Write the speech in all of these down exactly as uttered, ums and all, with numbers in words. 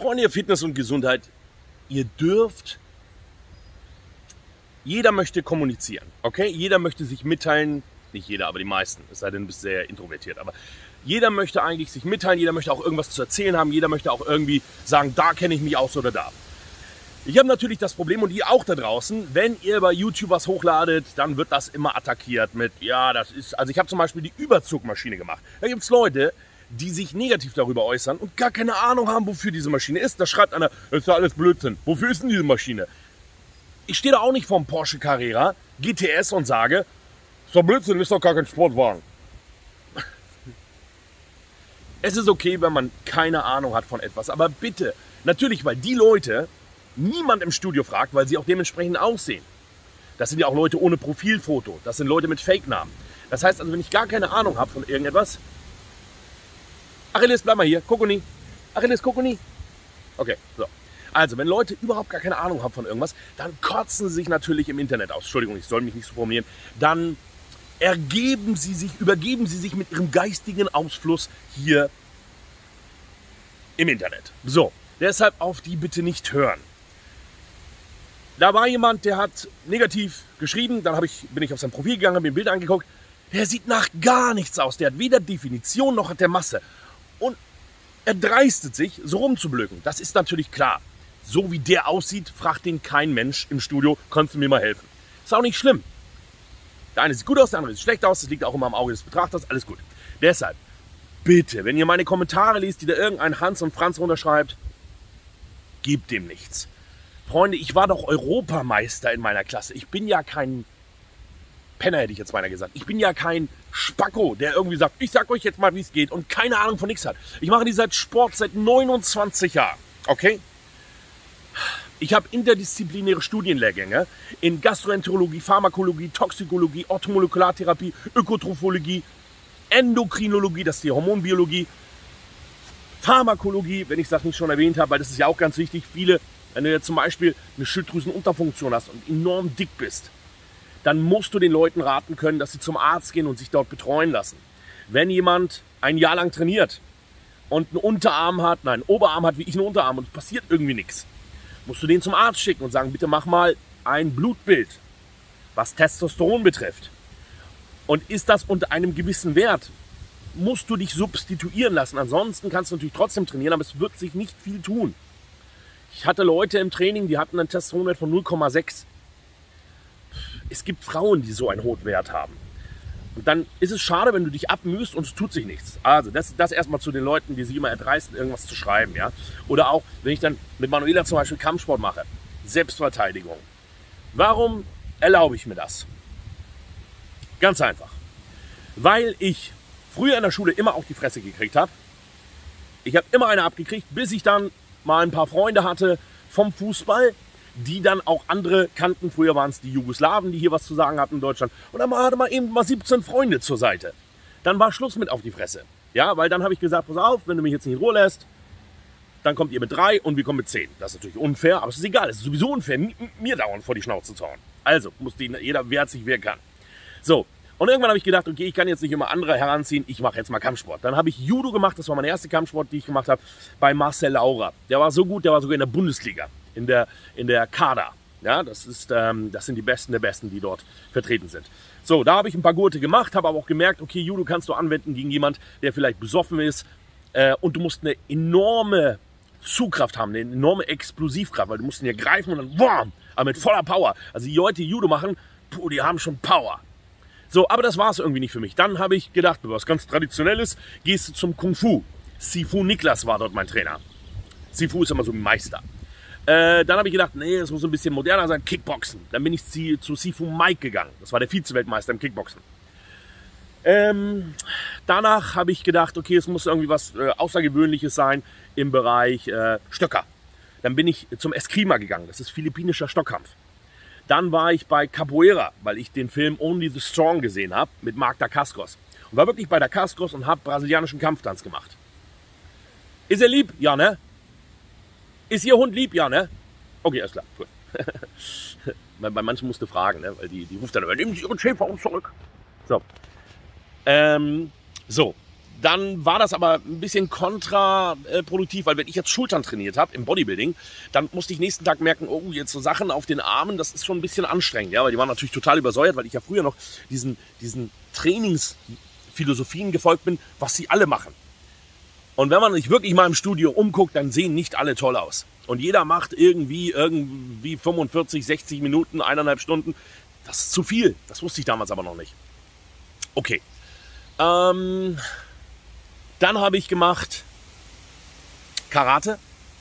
Freunde der Fitness und Gesundheit, ihr dürft, jeder möchte kommunizieren, okay? Jeder möchte sich mitteilen, nicht jeder, aber die meisten, es sei denn, du bist sehr introvertiert, aber jeder möchte eigentlich sich mitteilen, jeder möchte auch irgendwas zu erzählen haben, jeder möchte auch irgendwie sagen, da kenne ich mich aus oder da. Ich habe natürlich das Problem, und ihr auch da draußen, wenn ihr bei YouTube was hochladet, dann wird das immer attackiert mit, ja, das ist, also ich habe zum Beispiel die Überzugmaschine gemacht. Da gibt es Leute, die sich negativ darüber äußern und gar keine Ahnung haben, wofür diese Maschine ist. Da schreibt einer, das ist ja alles Blödsinn. Wofür ist denn diese Maschine? Ich stehe da auch nicht vorm Porsche Carrera G T S und sage, ist doch Blödsinn, ist doch gar kein Sportwagen. Es ist okay, wenn man keine Ahnung hat von etwas, aber bitte, natürlich, weil die Leute niemand im Studio fragt, weil sie auch dementsprechend aussehen. Das sind ja auch Leute ohne Profilfoto, das sind Leute mit Fake-Namen. Das heißt also, wenn ich gar keine Ahnung habe von irgendetwas, Achilles, bleib mal hier, Kokoni. Achilles, Kokoni. Okay, so. Also, wenn Leute überhaupt gar keine Ahnung haben von irgendwas, dann kotzen sie sich natürlich im Internet aus. Entschuldigung, ich soll mich nicht so formulieren. Dann ergeben sie sich, übergeben sie sich mit ihrem geistigen Ausfluss hier im Internet. So, deshalb auf die bitte nicht hören. Da war jemand, der hat negativ geschrieben, dann hab ich, bin ich auf sein Profil gegangen, habe mir ein Bild angeguckt. Der sieht nach gar nichts aus, der hat weder Definition noch hat der Masse. Und er dreistet sich, so rumzublöken. Das ist natürlich klar. So wie der aussieht, fragt den kein Mensch im Studio, kannst du mir mal helfen. Ist auch nicht schlimm. Der eine sieht gut aus, der andere sieht schlecht aus, das liegt auch immer am Auge des Betrachters, alles gut. Deshalb, bitte, wenn ihr meine Kommentare liest, die da irgendein Hans und Franz runterschreibt, gebt dem nichts. Freunde, ich war doch Europameister in meiner Klasse. Ich bin ja kein Penner, hätte ich jetzt meiner gesagt. Ich bin ja kein Spacko, der irgendwie sagt, ich sag euch jetzt mal, wie es geht und keine Ahnung von nichts hat. Ich mache diesen Sport seit neunundzwanzig Jahren, okay? Ich habe interdisziplinäre Studienlehrgänge in Gastroenterologie, Pharmakologie, Toxikologie, Orthomolekulartherapie, Ökotrophologie, Endokrinologie, das ist die Hormonbiologie, Pharmakologie, wenn ich das nicht schon erwähnt habe, weil das ist ja auch ganz wichtig. Viele, wenn du jetzt zum Beispiel eine Schilddrüsenunterfunktion hast und enorm dick bist, dann musst du den Leuten raten können, dass sie zum Arzt gehen und sich dort betreuen lassen. Wenn jemand ein Jahr lang trainiert und einen Unterarm hat, nein, einen Oberarm hat wie ich einen Unterarm und es passiert irgendwie nichts, musst du den zum Arzt schicken und sagen, bitte mach mal ein Blutbild, was Testosteron betrifft. Und ist das unter einem gewissen Wert, musst du dich substituieren lassen. Ansonsten kannst du natürlich trotzdem trainieren, aber es wird sich nicht viel tun. Ich hatte Leute im Training, die hatten einen Testosteronwert von null Komma sechs. Es gibt Frauen, die so einen hohen Wert haben. Und dann ist es schade, wenn du dich abmühst und es tut sich nichts. Also das, das erstmal zu den Leuten, die sich immer erdreisten, irgendwas zu schreiben. Ja? Oder auch, wenn ich dann mit Manuela zum Beispiel Kampfsport mache, Selbstverteidigung. Warum erlaube ich mir das? Ganz einfach. Weil ich früher in der Schule immer auf die Fresse gekriegt habe. Ich habe immer eine abgekriegt, bis ich dann mal ein paar Freunde hatte vom Fußball, die dann auch andere kannten. Früher waren es die Jugoslawen, die hier was zu sagen hatten in Deutschland. Und dann hatte man eben mal siebzehn Freunde zur Seite. Dann war Schluss mit auf die Fresse. Ja, weil dann habe ich gesagt, pass auf, wenn du mich jetzt nicht in Ruhe lässt, dann kommt ihr mit drei und wir kommen mit zehn. Das ist natürlich unfair, aber es ist egal. Es ist sowieso unfair, mir dauernd vor die Schnauze zu hauen. Also muss die, jeder wehrt sich, wer kann. So, und irgendwann habe ich gedacht, okay, ich kann jetzt nicht immer andere heranziehen, ich mache jetzt mal Kampfsport. Dann habe ich Judo gemacht, das war mein erster Kampfsport, die ich gemacht habe, bei Marcel Laurer. Der war so gut, der war sogar in der Bundesliga, in der, in der Kader. Ja, das, ist, ähm, das sind die Besten der Besten, die dort vertreten sind. So, da habe ich ein paar Gurte gemacht, habe aber auch gemerkt, okay, Judo kannst du anwenden gegen jemand, der vielleicht besoffen ist. Äh, und du musst eine enorme Zugkraft haben, eine enorme Explosivkraft, weil du musst ihn ja greifen und dann wham, aber mit voller Power. Also die Leute, die Judo machen, puh, die haben schon Power. So, aber das war es irgendwie nicht für mich. Dann habe ich gedacht, was ganz Traditionelles, gehst du zum Kung Fu. Sifu Niklas war dort mein Trainer. Sifu ist immer so ein Meister. Äh, dann habe ich gedacht, nee, das muss ein bisschen moderner sein, Kickboxen. Dann bin ich zu Sifu Mike gegangen. Das war der Vize-Weltmeister im Kickboxen. Ähm, danach habe ich gedacht, okay, es muss irgendwie was äh, Außergewöhnliches sein im Bereich äh, Stöcker. Dann bin ich zum Eskrima gegangen. Das ist philippinischer Stockkampf. Dann war ich bei Capoeira, weil ich den Film Only the Strong gesehen habe mit Mark Dacascos. Und war wirklich bei Dacascos und habe brasilianischen Kampftanz gemacht. Ist er lieb? Ja, ne? Ist Ihr Hund lieb? Ja, ne? Okay, alles klar. Cool. Bei manchen musste fragen, ne? Weil die, die ruft dann immer, nehmen Sie Ihren Schäferhund zurück. So. Ähm, so. Dann war das aber ein bisschen kontraproduktiv, weil wenn ich jetzt Schultern trainiert habe im Bodybuilding, dann musste ich nächsten Tag merken, oh, jetzt so Sachen auf den Armen, das ist schon ein bisschen anstrengend. Ja, weil die waren natürlich total übersäuert, weil ich ja früher noch diesen, diesen Trainingsphilosophien gefolgt bin, was sie alle machen. Und wenn man sich wirklich mal im Studio umguckt, dann sehen nicht alle toll aus. Und jeder macht irgendwie, irgendwie fünfundvierzig, sechzig Minuten, eineinhalb Stunden. Das ist zu viel. Das wusste ich damals aber noch nicht. Okay. Ähm, dann habe ich gemacht Karate.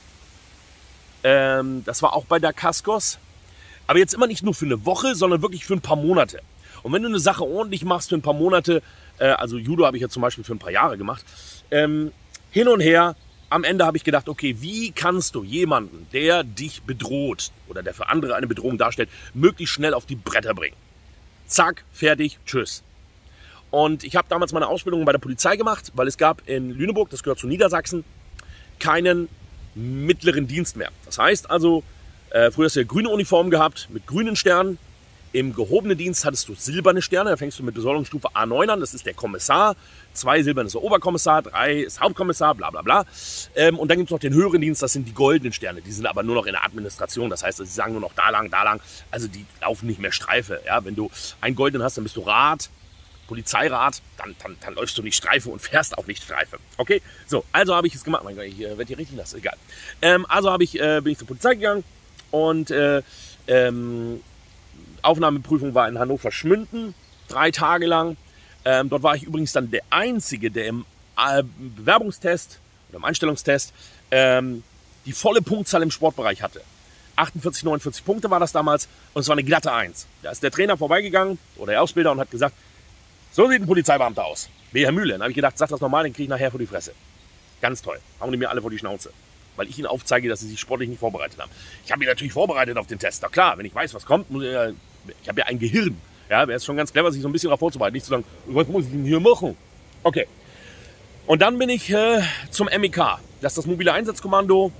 Ähm, das war auch bei der Kaskos. Aber jetzt immer nicht nur für eine Woche, sondern wirklich für ein paar Monate. Und wenn du eine Sache ordentlich machst für ein paar Monate, äh, also Judo habe ich ja zum Beispiel für ein paar Jahre gemacht, ähm, hin und her, am Ende habe ich gedacht, okay, wie kannst du jemanden, der dich bedroht oder der für andere eine Bedrohung darstellt, möglichst schnell auf die Bretter bringen? Zack, fertig, tschüss. Und ich habe damals meine Ausbildung bei der Polizei gemacht, weil es gab in Lüneburg, das gehört zu Niedersachsen, keinen mittleren Dienst mehr. Das heißt also, äh, früher hast du ja grüne Uniform gehabt mit grünen Sternen. Im gehobenen Dienst hattest du silberne Sterne, da fängst du mit Besoldungsstufe A neun an, das ist der Kommissar, zwei silberne ist der Oberkommissar, drei ist Hauptkommissar, bla bla bla. Ähm, und dann gibt es noch den höheren Dienst, das sind die goldenen Sterne, die sind aber nur noch in der Administration, das heißt, sie sagen nur noch da lang, da lang, also die laufen nicht mehr Streife. Ja? Wenn du einen goldenen hast, dann bist du Rat, Polizeirat, dann, dann, dann läufst du nicht Streife und fährst auch nicht Streife. Okay, so, also habe ich es gemacht, mein Gott, ich äh, werde hier richtig nass, egal. Ähm, also habe ich, äh, bin ich zur Polizei gegangen und äh, ähm, Aufnahmeprüfung war in Hannover-Schmünden, drei Tage lang. Ähm, dort war ich übrigens dann der Einzige, der im äh, Bewerbungstest oder im Einstellungstest ähm, die volle Punktzahl im Sportbereich hatte. achtundvierzig, neunundvierzig Punkte war das damals und es war eine glatte Eins. Da ist der Trainer vorbeigegangen oder der Ausbilder und hat gesagt, so sieht ein Polizeibeamter aus. B. Herr Mühle. Dann habe ich gedacht, sag das nochmal, den kriege ich nachher vor die Fresse. Ganz toll. Hauen die mir alle vor die Schnauze. Weil ich ihnen aufzeige, dass sie sich sportlich nicht vorbereitet haben. Ich habe mich natürlich vorbereitet auf den Test. Na klar, wenn ich weiß, was kommt, muss ich, ja, ich habe ja ein Gehirn. Ja, wäre es schon ganz clever, sich so ein bisschen darauf vorzubereiten. Nicht zu sagen, was muss ich denn hier machen? Okay. Und dann bin ich äh, zum M E K. Das ist das mobile Einsatzkommando.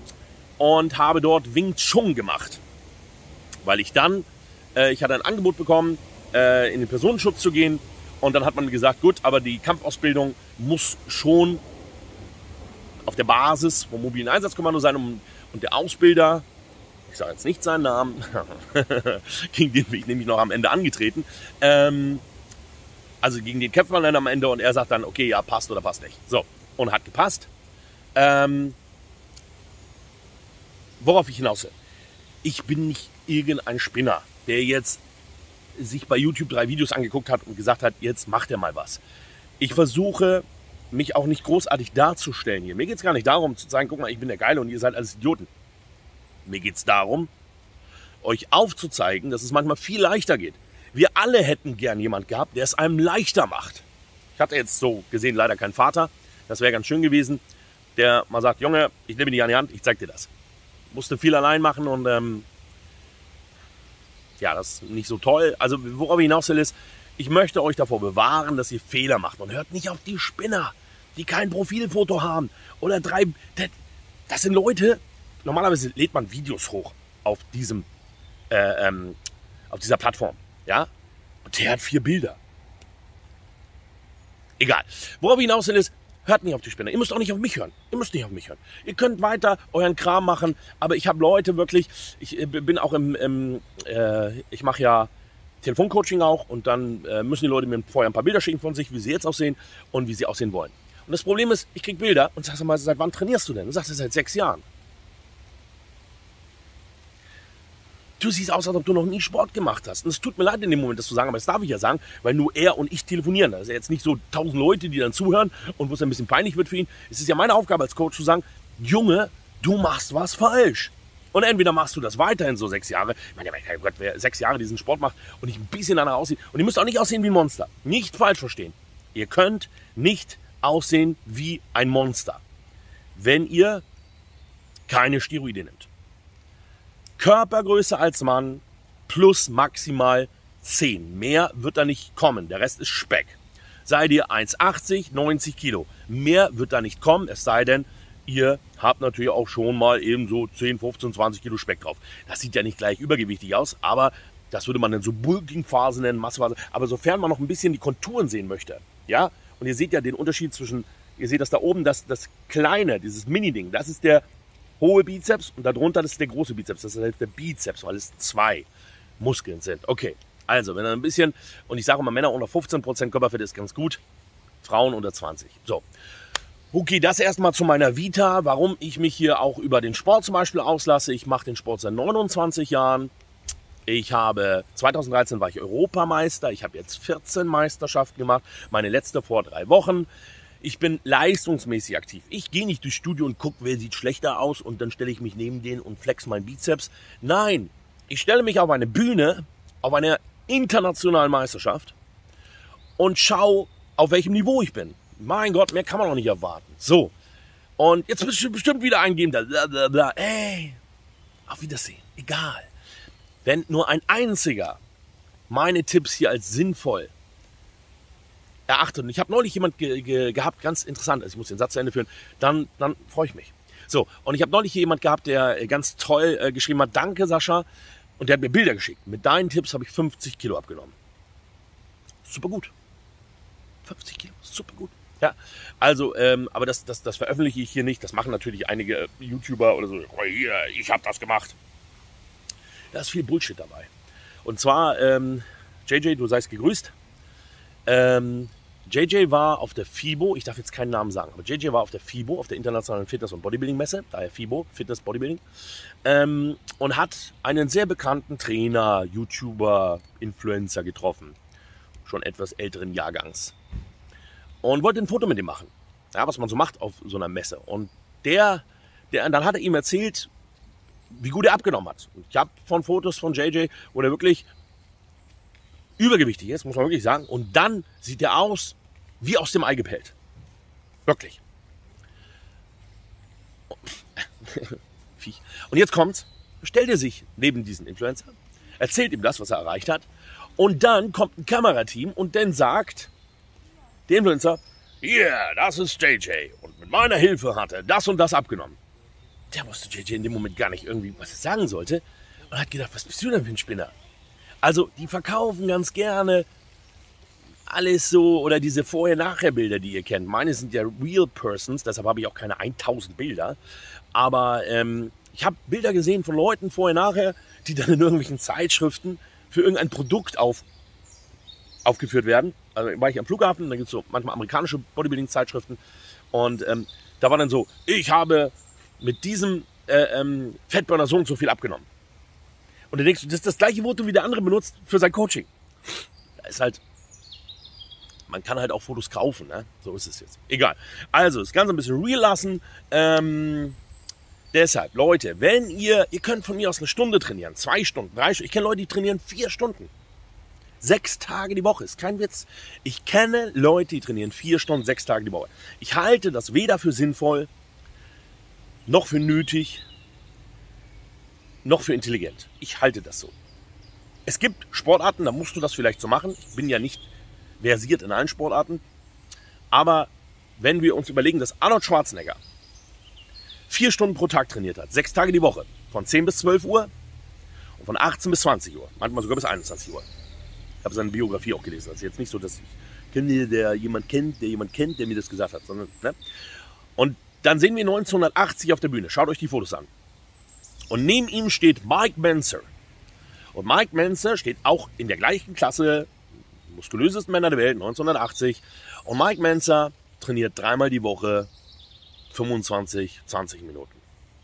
Und habe dort Wing Chun gemacht. Weil ich dann, äh, ich hatte ein Angebot bekommen, äh, in den Personenschutz zu gehen. Und dann hat man mir gesagt, gut, aber die Kampfausbildung muss schon auf der Basis vom mobilen Einsatzkommando sein. Und der Ausbilder, ich sage jetzt nicht seinen Namen, gegen den bin ich nämlich noch am Ende angetreten, ähm, also gegen den kämpft man dann am Ende und er sagt dann, okay, ja, passt oder passt nicht. So, und hat gepasst. Ähm, worauf ich hinaus will. Ich bin nicht irgendein Spinner, der jetzt sich bei YouTube drei Videos angeguckt hat und gesagt hat, jetzt macht er mal was. Ich versuche, mich auch nicht großartig darzustellen hier. Mir geht es gar nicht darum zu sagen, guck mal, ich bin der Geile und ihr seid alles Idioten. Mir geht es darum, euch aufzuzeigen, dass es manchmal viel leichter geht. Wir alle hätten gern jemand gehabt, der es einem leichter macht. Ich hatte jetzt so gesehen leider keinen Vater. Das wäre ganz schön gewesen. Der mal sagt, Junge, ich nehme dich an die Hand, ich zeig dir das. Musste viel allein machen und ähm, ja, das ist nicht so toll. Also worauf ich hinaus will ist, ich möchte euch davor bewahren, dass ihr Fehler macht. Und hört nicht auf die Spinner, die kein Profilfoto haben. Oder drei, das, das sind Leute, normalerweise lädt man Videos hoch auf diesem, äh, ähm, auf dieser Plattform. Ja? Und der hat vier Bilder. Egal. Worauf ich hinaus will ist, hört nicht auf die Spinner. Ihr müsst auch nicht auf mich hören. Ihr müsst nicht auf mich hören. Ihr könnt weiter euren Kram machen, aber ich habe Leute wirklich, ich bin auch im, im äh, ich mache ja Telefoncoaching auch und dann äh, müssen die Leute mir vorher ein paar Bilder schicken von sich, wie sie jetzt aussehen und wie sie aussehen wollen. Und das Problem ist, ich kriege Bilder und sage mal, seit wann trainierst du denn? Und sagst du, seit sechs Jahren. Du siehst aus, als ob du noch nie Sport gemacht hast. Und es tut mir leid in dem Moment, das zu sagen, aber das darf ich ja sagen, weil nur er und ich telefonieren. Das ist ja jetzt nicht so tausend Leute, die dann zuhören und wo es ein bisschen peinlich wird für ihn. Es ist ja meine Aufgabe als Coach zu sagen, Junge, du machst was falsch. Und entweder machst du das weiterhin so sechs Jahre. Ich meine, mein Gott, wer sechs Jahre diesen Sport macht und nicht ein bisschen danach aussieht. Und ihr müsst auch nicht aussehen wie ein Monster. Nicht falsch verstehen. Ihr könnt nicht aussehen wie ein Monster, wenn ihr keine Steroide nimmt. Körpergröße als Mann plus maximal zehn. Mehr wird da nicht kommen. Der Rest ist Speck. Seid ihr eins achtzig, neunzig Kilo. Mehr wird da nicht kommen, es sei denn, ihr habt natürlich auch schon mal eben so zehn, fünfzehn, zwanzig Kilo Speck drauf. Das sieht ja nicht gleich übergewichtig aus, aber das würde man dann so Bulking-Phase nennen, Massephase. Aber sofern man noch ein bisschen die Konturen sehen möchte, ja, Und ihr seht ja den Unterschied zwischen, ihr seht das da oben, das, das kleine, dieses Mini-Ding, das ist der hohe Bizeps und darunter das ist der große Bizeps. Das ist halt der Bizeps, weil es zwei Muskeln sind. Okay, also wenn er ein bisschen, und ich sage mal, Männer unter fünfzehn Prozent Körperfett ist ganz gut, Frauen unter zwanzig. So, okay, das erstmal zu meiner Vita, warum ich mich hier auch über den Sport zum Beispiel auslasse. Ich mache den Sport seit neunundzwanzig Jahren. Ich habe, zweitausenddreizehn war ich Europameister, ich habe jetzt vierzehn Meisterschaften gemacht, meine letzte vor drei Wochen. Ich bin leistungsmäßig aktiv. Ich gehe nicht durchs Studio und gucke, wer sieht schlechter aus und dann stelle ich mich neben den und flex meinen Bizeps. Nein, ich stelle mich auf eine Bühne, auf eine internationale Meisterschaft und schaue, auf welchem Niveau ich bin. Mein Gott, mehr kann man noch nicht erwarten. So, und jetzt bist du bestimmt wieder eingeben, da, bla, bla, bla. Ey, auf Wiedersehen, egal. Wenn nur ein einziger meine Tipps hier als sinnvoll erachtet, und ich habe neulich jemand ge ge gehabt, ganz interessant, also ich muss den Satz zu Ende führen, dann, dann freue ich mich. So, und ich habe neulich hier jemand gehabt, der ganz toll äh, geschrieben hat, danke Sascha, und der hat mir Bilder geschickt. Mit deinen Tipps habe ich fünfzig Kilo abgenommen. Super gut. fünfzig Kilo, super gut. Ja, also, ähm, aber das, das, das veröffentliche ich hier nicht. Das machen natürlich einige YouTuber oder so. Oh, hier, ich habe das gemacht. Da ist viel Bullshit dabei. Und zwar, ähm, J J, du seist gegrüßt. Ähm, J J war auf der FIBO, ich darf jetzt keinen Namen sagen, aber J J war auf der FIBO, auf der Internationalen Fitness- und Bodybuilding-Messe, daher FIBO, Fitness Bodybuilding, ähm, und hat einen sehr bekannten Trainer, YouTuber, Influencer getroffen, schon etwas älteren Jahrgangs. Und wollte ein Foto mit ihm machen, ja, was man so macht auf so einer Messe. Und der, der, dann hat er ihm erzählt, wie gut er abgenommen hat. Und ich habe von Fotos von J J, wo er wirklich übergewichtig ist, muss man wirklich sagen. Und dann sieht er aus wie aus dem Ei gepellt. Wirklich. Und jetzt kommt's. Stellt er sich neben diesen Influencer, erzählt ihm das, was er erreicht hat. Und dann kommt ein Kamerateam und dann sagt der Influencer, yeah, das ist J J. Und mit meiner Hilfe hat er das und das abgenommen. Der wusste J J in dem Moment gar nicht irgendwie, was er sagen sollte. Und hat gedacht, was bist du denn für ein Spinner? Also, die verkaufen ganz gerne alles so, oder diese Vorher-Nachher-Bilder, die ihr kennt. Meine sind ja Real Persons, deshalb habe ich auch keine tausend Bilder. Aber ähm, ich habe Bilder gesehen von Leuten vorher-nachher, die dann in irgendwelchen Zeitschriften für irgendein Produkt auf, aufgeführt werden. Also war ich am Flughafen, da gibt es so manchmal amerikanische Bodybuilding-Zeitschriften. Und ähm, da war dann so, ich habe mit diesem äh, ähm, Fettburner so und so viel abgenommen. Und dann denkst du, das ist das gleiche Foto, wie der andere benutzt für sein Coaching. Da ist halt, man kann halt auch Fotos kaufen, ne? So ist es jetzt. Egal. Also, das Ganze ein bisschen real lassen. Ähm, deshalb, Leute, wenn ihr, ihr könnt von mir aus eine Stunde trainieren, zwei Stunden, drei Stunden. Ich kenne Leute, die trainieren vier Stunden. Sechs Tage die Woche, ist kein Witz. Ich kenne Leute, die trainieren vier Stunden, sechs Tage die Woche. Ich halte das weder für sinnvoll, noch für nötig, noch für intelligent. Ich halte das so. Es gibt Sportarten, da musst du das vielleicht so machen. Ich bin ja nicht versiert in allen Sportarten. Aber wenn wir uns überlegen, dass Arnold Schwarzenegger vier Stunden pro Tag trainiert hat, sechs Tage die Woche, von zehn bis zwölf Uhr und von achtzehn bis zwanzig Uhr, manchmal sogar bis einundzwanzig Uhr. Ich habe seine Biografie auch gelesen. Das ist jetzt nicht so, dass ich kenne, der jemand kennt, der jemand kennt, der mir das gesagt hat, sondern, ne? Und dann sehen wir neunzehnhundertachtzig auf der Bühne. Schaut euch die Fotos an. Und neben ihm steht Mike Mentzer. Und Mike Mentzer steht auch in der gleichen Klasse, muskulösesten Männer der Welt, neunzehnhundertachtzig. Und Mike Mentzer trainiert dreimal die Woche fünfundzwanzig, zwanzig Minuten.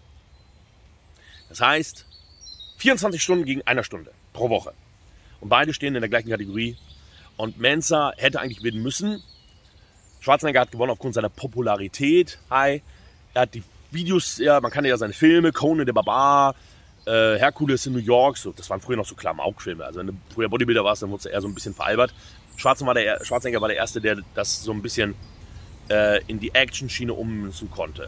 Das heißt, vierundzwanzig Stunden gegen eine Stunde pro Woche. Und beide stehen in der gleichen Kategorie. Und Mentzer hätte eigentlich gewinnen müssen. Schwarzenegger hat gewonnen aufgrund seiner Popularität. Hi. Er hat die Videos, ja, man kann ja seine Filme, Conan der Barbar, äh, Herkules in New York, so, das waren früher noch so Klamauk-Filme. Also wenn du früher Bodybuilder warst, dann wurdest du eher so ein bisschen veralbert. Schwarzenegger war der, Schwarzenegger war der Erste, der das so ein bisschen äh, in die Action-Schiene ummünzen konnte.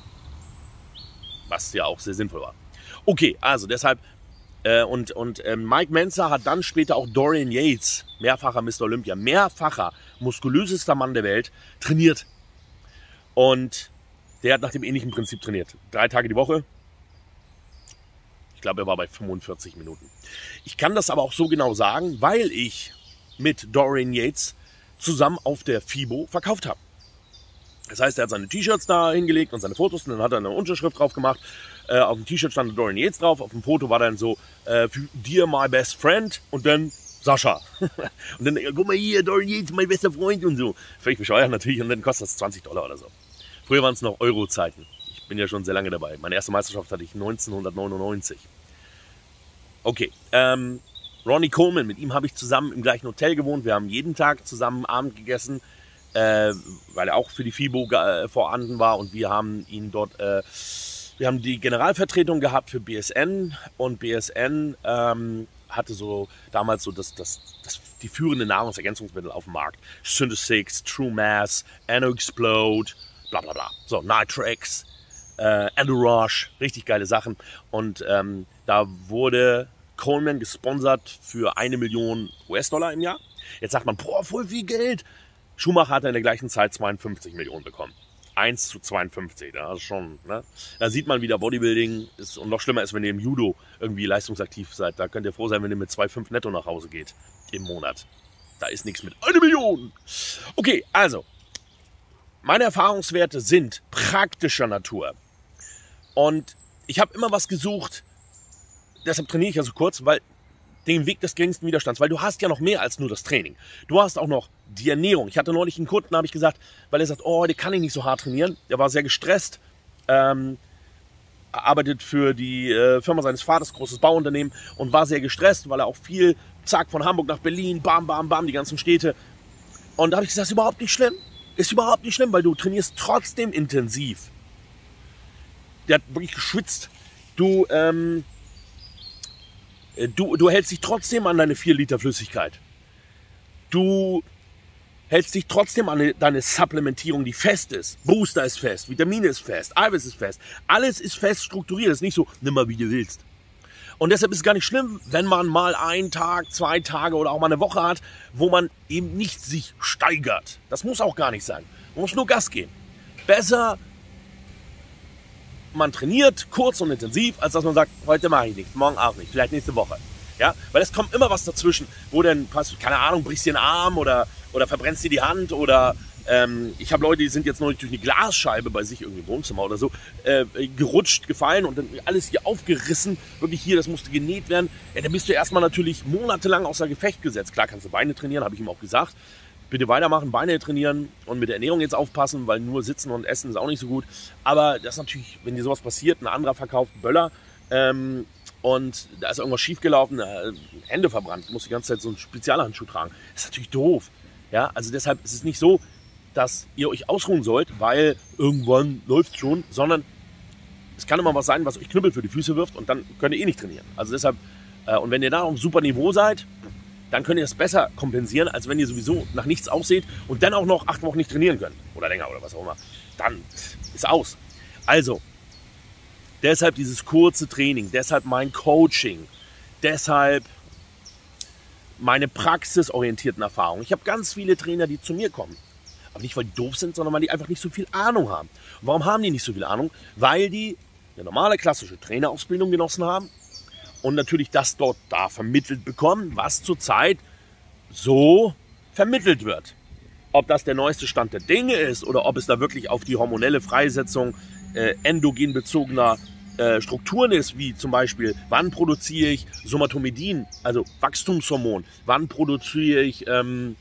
Was ja auch sehr sinnvoll war. Okay, also deshalb, äh, und, und äh, Mike Mentzer hat dann später auch Dorian Yates, mehrfacher Mister Olympia, mehrfacher muskulösester Mann der Welt, trainiert. Und der hat nach dem ähnlichen Prinzip trainiert. Drei Tage die Woche. Ich glaube, er war bei fünfundvierzig Minuten. Ich kann das aber auch so genau sagen, weil ich mit Dorian Yates zusammen auf der FIBO verkauft haben. Das heißt, er hat seine T-Shirts da hingelegt und seine Fotos und dann hat er eine Unterschrift drauf gemacht. Äh, auf dem T-Shirt stand Dorian Yates drauf, auf dem Foto war dann so, äh, Dear my best friend und dann Sascha. Und dann, guck mal hier, Dorian Yates, mein bester Freund und so. Völlig bescheuert natürlich und dann kostet das zwanzig Dollar oder so. Früher waren es noch Euro-Zeiten. Ich bin ja schon sehr lange dabei. Meine erste Meisterschaft hatte ich neunzehnhundertneunundneunzig. Okay, ähm, Ronnie Coleman, mit ihm habe ich zusammen im gleichen Hotel gewohnt. Wir haben jeden Tag zusammen Abend gegessen. Äh, weil er auch für die FIBO äh, vorhanden war und wir haben ihn dort, äh, wir haben die Generalvertretung gehabt für B S N und B S N ähm, hatte so damals so das, das, das, die führende Nahrungsergänzungsmittel auf dem Markt. Synthetix, True Mass, Eno-Explode, bla bla bla. So, Nitrex, äh, Endorush, richtig geile Sachen und ähm, da wurde Coleman gesponsert für eine Million U S-Dollar im Jahr. Jetzt sagt man, boah, voll viel Geld. Schumacher hat in der gleichen Zeit zweiundfünfzig Millionen bekommen. eins zu zweiundfünfzig, das ist schon, ne? Da sieht man wieder, Bodybuilding ist, und noch schlimmer ist, wenn ihr im Judo irgendwie leistungsaktiv seid. Da könnt ihr froh sein, wenn ihr mit zwei Komma fünf netto nach Hause geht im Monat. Da ist nichts mit eine Million. Okay, also, meine Erfahrungswerte sind praktischer Natur. Und ich habe immer was gesucht, deshalb trainiere ich ja so kurz, weil den Weg des geringsten Widerstands, weil du hast ja noch mehr als nur das Training. Du hast auch noch die Ernährung. Ich hatte neulich einen Kunden, da habe ich gesagt, weil er sagt, oh, der kann ich nicht so hart trainieren. Der war sehr gestresst, ähm, arbeitet für die äh, Firma seines Vaters, großes Bauunternehmen und war sehr gestresst, weil er auch viel, zack, von Hamburg nach Berlin, bam, bam, bam, die ganzen Städte. Und da habe ich gesagt, ist überhaupt nicht schlimm. Ist überhaupt nicht schlimm, weil du trainierst trotzdem intensiv. Der hat wirklich geschwitzt. Du, ähm, Du, du hältst dich trotzdem an deine vier Liter Flüssigkeit. Du hältst dich trotzdem an deine Supplementierung, die fest ist. Booster ist fest, Vitamine ist fest, Eiweiß ist fest. Alles ist fest strukturiert. Es ist nicht so, nimm mal wie du willst. Und deshalb ist es gar nicht schlimm, wenn man mal einen Tag, zwei Tage oder auch mal eine Woche hat, wo man eben nicht sich steigert. Das muss auch gar nicht sein. Man muss nur Gas geben. Besser man trainiert kurz und intensiv, als dass man sagt, heute mache ich nichts, morgen auch nicht, vielleicht nächste Woche. Ja, weil es kommt immer was dazwischen, wo dann, keine Ahnung, brichst dir den Arm oder, oder verbrennst dir die Hand oder ähm, ich habe Leute, die sind jetzt neulich durch eine Glasscheibe bei sich irgendwie im Wohnzimmer oder so äh, gerutscht, gefallen und dann alles hier aufgerissen, wirklich hier, das musste genäht werden. Ja, dann bist du erstmal natürlich monatelang außer Gefecht gesetzt. Klar kannst du Beine trainieren, habe ich ihm auch gesagt. Bitte weitermachen, Beine trainieren und mit der Ernährung jetzt aufpassen, weil nur sitzen und essen ist auch nicht so gut. Aber das ist natürlich, wenn dir sowas passiert, ein anderer verkauft Böller ähm, und da ist irgendwas schiefgelaufen, äh, Hände verbrannt, muss die ganze Zeit so einen Spezialhandschuh tragen. Das ist natürlich doof. Ja, also deshalb ist es nicht so, dass ihr euch ausruhen sollt, weil irgendwann läuft es schon, sondern es kann immer was sein, was euch Knüppel für die Füße wirft und dann könnt ihr eh nicht trainieren. Also deshalb, äh, und wenn ihr da auf einem super Niveau seid, dann könnt ihr das besser kompensieren, als wenn ihr sowieso nach nichts ausseht und dann auch noch acht Wochen nicht trainieren könnt. Oder länger oder was auch immer. Dann ist aus. Also, deshalb dieses kurze Training, deshalb mein Coaching, deshalb meine praxisorientierten Erfahrungen. Ich habe ganz viele Trainer, die zu mir kommen. Aber nicht, weil die doof sind, sondern weil die einfach nicht so viel Ahnung haben. Und warum haben die nicht so viel Ahnung? Weil die eine normale klassische Trainerausbildung genossen haben. Und natürlich das dort da vermittelt bekommen, was zurzeit so vermittelt wird. Ob das der neueste Stand der Dinge ist oder ob es da wirklich auf die hormonelle Freisetzung äh, endogen bezogener äh, Strukturen ist, wie zum Beispiel, wann produziere ich Somatomedin, also Wachstumshormon, wann produziere ich ähm,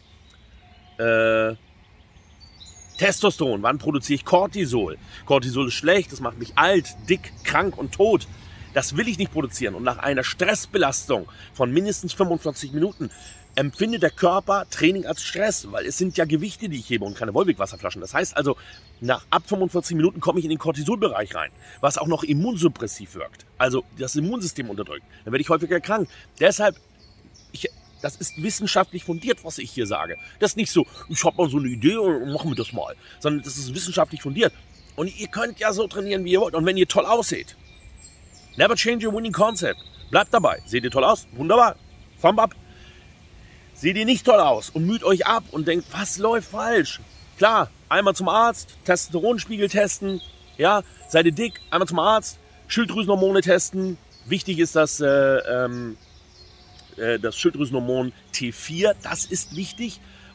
äh, Testosteron, wann produziere ich Cortisol. Cortisol ist schlecht, das macht mich alt, dick, krank und tot. Das will ich nicht produzieren. Und nach einer Stressbelastung von mindestens fünfundvierzig Minuten empfindet der Körper Training als Stress, weil es sind ja Gewichte, die ich hebe und keine Wolwig-Wasserflaschen. Das heißt also, nach ab fünfundvierzig Minuten komme ich in den Cortisolbereich rein, was auch noch immunsuppressiv wirkt. Also das Immunsystem unterdrückt. Dann werde ich häufiger krank. Deshalb, ich, das ist wissenschaftlich fundiert, was ich hier sage. Das ist nicht so, ich habe mal so eine Idee und machen wir das mal. Sondern das ist wissenschaftlich fundiert. Und ihr könnt ja so trainieren, wie ihr wollt. Und wenn ihr toll ausseht, never change your winning concept. Bleibt dabei. Seht ihr toll aus? Wunderbar. Thumb up. Seht ihr nicht toll aus und müht euch ab und denkt, was läuft falsch? Klar, einmal zum Arzt, Testosteronspiegel testen. Ja, seid ihr dick, einmal zum Arzt, Schilddrüsenhormone testen. Wichtig ist, dass äh, ähm, äh, das Schilddrüsenhormon T vier, das ist wichtig.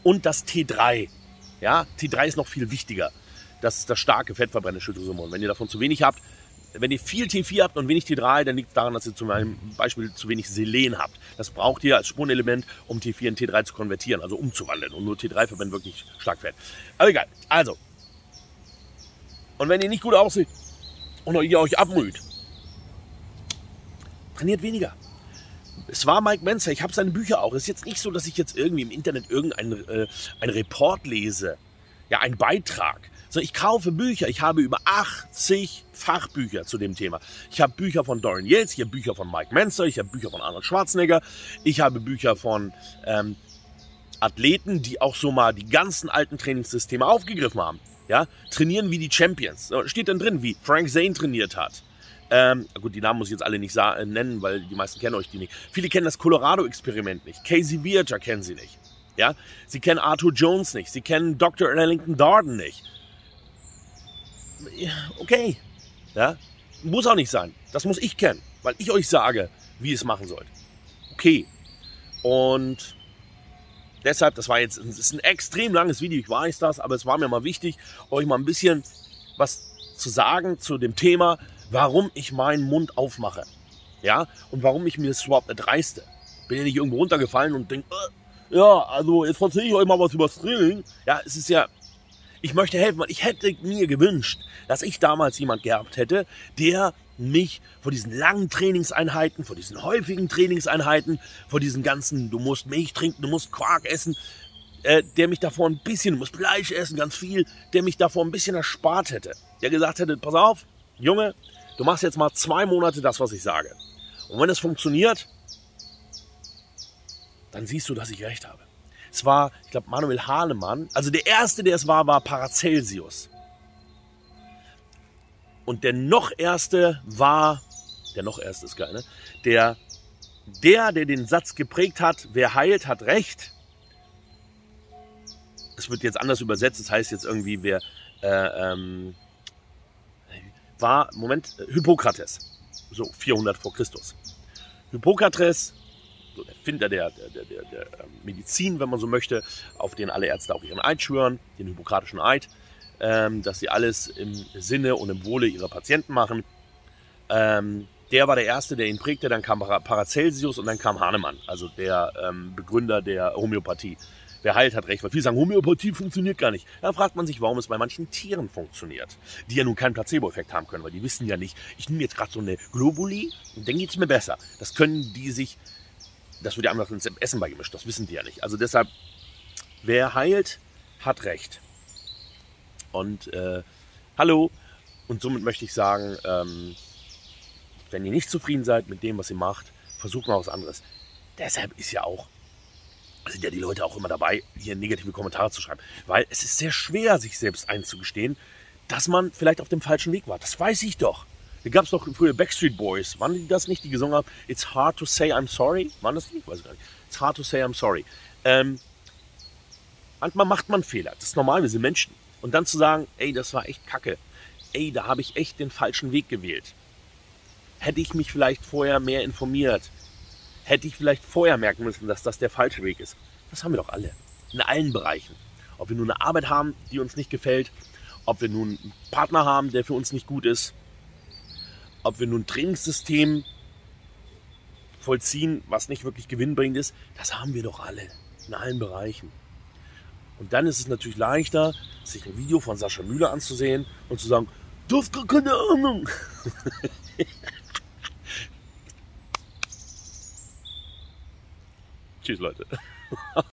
und das T drei. Ja, T drei ist noch viel wichtiger. Das ist das starke fettverbrennende Schilddrüsenhormon. Wenn ihr davon zu wenig habt, wenn ihr viel T vier habt und wenig T drei, dann liegt es daran, dass ihr zum Beispiel zu wenig Selen habt. Das braucht ihr als Spurenelement, um T vier in T drei zu konvertieren, also umzuwandeln. Und nur T drei verbrennt wirklich stark Fett. Aber egal. Also. Und wenn ihr nicht gut aussieht und ihr euch abmüht, trainiert weniger. Es war Mike Mentzer, ich habe seine Bücher auch. Es ist jetzt nicht so, dass ich jetzt irgendwie im Internet irgendeinen äh, einen Report lese, ja, einen Beitrag. So, ich kaufe Bücher. Ich habe über achtzig Fachbücher zu dem Thema. Ich habe Bücher von Dorian Yates, ich habe Bücher von Mike Mentzer, ich habe Bücher von Arnold Schwarzenegger, ich habe Bücher von ähm, Athleten, die auch so mal die ganzen alten Trainingssysteme aufgegriffen haben. Ja, trainieren wie die Champions. Da steht dann drin, wie Frank Zane trainiert hat. Ähm, gut, die Namen muss ich jetzt alle nicht äh, nennen, weil die meisten kennen euch die nicht. Viele kennen das Colorado-Experiment nicht. Casey Viager kennen sie nicht. Ja, sie kennen Arthur Jones nicht. Sie kennen Doktor Ellington Darden nicht. Okay, ja, muss auch nicht sein. Das muss ich kennen, weil ich euch sage, wie ihr es machen sollt. Okay, und deshalb, das war jetzt das ist ein extrem langes Video, ich weiß das, aber es war mir mal wichtig, euch mal ein bisschen was zu sagen zu dem Thema, warum ich meinen Mund aufmache, ja, und warum ich mir das überhaupt nicht dreiste. Bin ja nicht irgendwo runtergefallen und denke, äh, ja, also jetzt erzähle ich euch mal was über das Training. Ja, es ist ja, ich möchte helfen, weil ich hätte mir gewünscht, dass ich damals jemand gehabt hätte, der mich vor diesen langen Trainingseinheiten, vor diesen häufigen Trainingseinheiten, vor diesen ganzen, du musst Milch trinken, du musst Quark essen, äh, der mich davor ein bisschen, du musst Fleisch essen, ganz viel, der mich davor ein bisschen erspart hätte. Der gesagt hätte, pass auf, Junge, du machst jetzt mal zwei Monate das, was ich sage. Und wenn es funktioniert, dann siehst du, dass ich recht habe. Es war, ich glaube, Manuel Hahnemann. Also der erste, der es war, war Paracelsius. Und der noch erste war, der noch erste ist geil, ne? Der, der, der den Satz geprägt hat, wer heilt, hat Recht. Es wird jetzt anders übersetzt, das heißt jetzt irgendwie, wer, äh, ähm, war, Moment, Hippokrates. So, vierhundert vor Christus. Hippokrates, so der Erfinder der, der, der, der Medizin, wenn man so möchte, auf den alle Ärzte auch ihren Eid schwören, den hippokratischen Eid, ähm, dass sie alles im Sinne und im Wohle ihrer Patienten machen. Ähm, der war der Erste, der ihn prägte, dann kam Paracelsius und dann kam Hahnemann, also der ähm, Begründer der Homöopathie. Wer heilt, hat recht, weil viele sagen, Homöopathie funktioniert gar nicht. Da fragt man sich, warum es bei manchen Tieren funktioniert, die ja nun keinen Placebo-Effekt haben können, weil die wissen ja nicht, ich nehme jetzt gerade so eine Globuli und dann geht es mir besser. Das können die sich, das wird ja einfach ins Essen beigemischt, das wissen die ja nicht. Also deshalb, wer heilt, hat recht. Und äh, hallo, und somit möchte ich sagen, ähm, wenn ihr nicht zufrieden seid mit dem, was ihr macht, versucht mal was anderes. Deshalb ist ja auch, sind ja die Leute auch immer dabei, hier negative Kommentare zu schreiben. Weil es ist sehr schwer, sich selbst einzugestehen, dass man vielleicht auf dem falschen Weg war. Das weiß ich doch. Da gab es doch früher Backstreet Boys. Waren die das nicht, die gesungen haben? It's hard to say I'm sorry. Waren das die? Ich weiß gar nicht. It's hard to say I'm sorry. Ähm, manchmal macht man Fehler. Das ist normal, wir sind Menschen. Und dann zu sagen, ey, das war echt kacke. Ey, da habe ich echt den falschen Weg gewählt. Hätte ich mich vielleicht vorher mehr informiert. Hätte ich vielleicht vorher merken müssen, dass das der falsche Weg ist. Das haben wir doch alle. In allen Bereichen. Ob wir nun eine Arbeit haben, die uns nicht gefällt. Ob wir nun einen Partner haben, der für uns nicht gut ist. Ob wir nun ein Trainingssystem vollziehen, was nicht wirklich gewinnbringend ist. Das haben wir doch alle. In allen Bereichen. Und dann ist es natürlich leichter, sich ein Video von Sascha Müller anzusehen und zu sagen, du hast gar keine Ahnung. Tschüss, Leute.